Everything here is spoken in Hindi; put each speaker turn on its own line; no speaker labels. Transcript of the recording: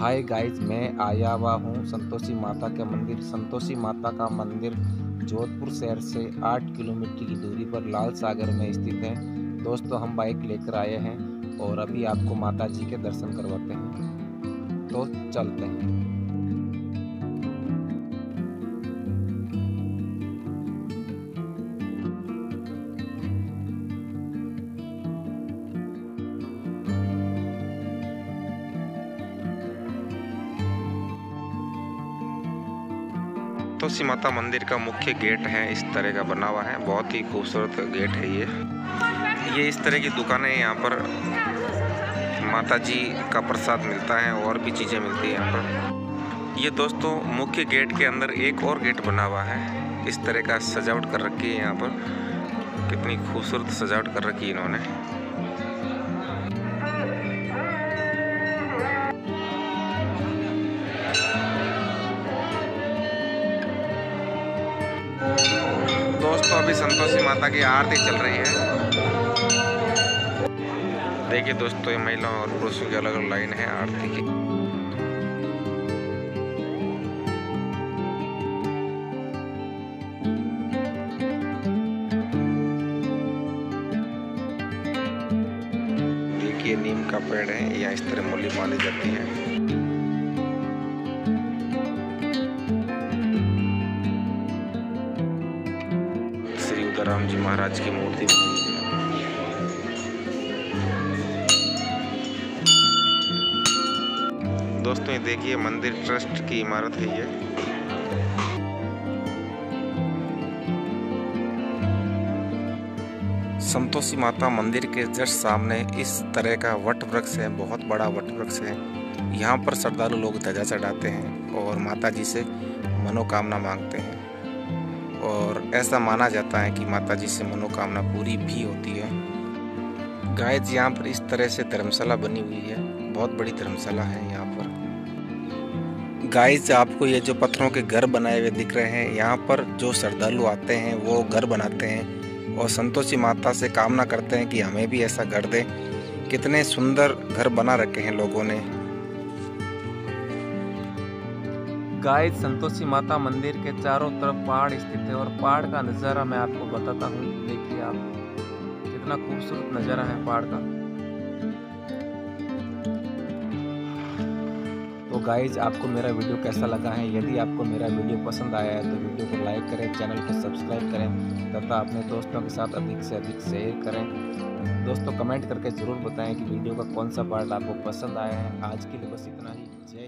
हाय गाइस, मैं आया हुआ हूँ संतोषी माता के मंदिर। संतोषी माता का मंदिर जोधपुर शहर से 8 किलोमीटर की दूरी पर लाल सागर में स्थित है। दोस्तों, हम बाइक लेकर आए हैं और अभी आपको माता जी के दर्शन करवाते हैं, तो चलते हैं।
संतोषी माता मंदिर का मुख्य गेट है, इस तरह का बना हुआ है। बहुत ही खूबसूरत गेट है ये इस तरह की दुकानें यहाँ पर माता जी का प्रसाद मिलता है और भी चीज़ें मिलती हैं यहाँ पर। ये दोस्तों मुख्य गेट के अंदर एक और गेट बना हुआ है, इस तरह का सजावट कर रखी है यहाँ पर। कितनी खूबसूरत सजावट कर रखी है इन्होंने। दोस्तों अभी संतोषी माता की आरती चल रही है। देखिए दोस्तों, ये महिलाओं और पुरुषों की अलग अलग लाइन है आरती की। देखिए नीम का पेड़ है, या इस तरह मूली माली जाती है। श्री उदाराम जी महाराज की मूर्ति बनी हुई है। दोस्तों ये देखिए मंदिर ट्रस्ट की इमारत है ये। संतोषी माता मंदिर के जस्ट सामने इस तरह का वट वृक्ष है, बहुत बड़ा वट वृक्ष है। यहाँ पर श्रद्धालु लोग ध्वजा चढ़ाते हैं और माता जी से मनोकामना मांगते हैं, और ऐसा माना जाता है कि माता जी से मनोकामना पूरी भी होती है। गाइस, यहाँ पर इस तरह से धर्मशाला बनी हुई है, बहुत बड़ी धर्मशाला है यहाँ पर। गाइस, आपको ये जो पत्थरों के घर बनाए हुए दिख रहे हैं, यहाँ पर जो श्रद्धालु आते हैं वो घर बनाते हैं और संतोषी माता से कामना करते हैं कि हमें भी ऐसा घर दे। कितने सुंदर घर बना रखे हैं लोगों ने।
गाइस, संतोषी माता मंदिर के चारों तरफ पहाड़ स्थित है और पहाड़ का नज़ारा मैं आपको बताता हूँ। देखिए आप, कितना खूबसूरत नज़ारा है पहाड़ का। तो गाइस, आपको मेरा वीडियो कैसा लगा है? यदि आपको मेरा वीडियो पसंद आया है तो वीडियो को लाइक करें, चैनल को सब्सक्राइब करें तथा अपने दोस्तों के साथ अधिक से अधिक शेयर करें। दोस्तों कमेंट करके ज़रूर बताएं कि वीडियो का कौन सा पार्ट आपको पसंद आया है। आज के लिए बस इतना ही। जय